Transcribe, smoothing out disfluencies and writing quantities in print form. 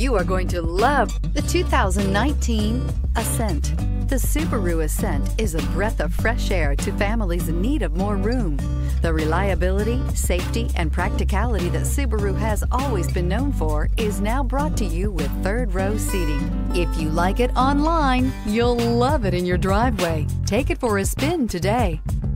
You are going to love the 2019 Ascent. The Subaru Ascent is a breath of fresh air to families in need of more room. The reliability, safety, and practicality that Subaru has always been known for is now brought to you with third-row seating. If you like it online, you'll love it in your driveway. Take it for a spin today.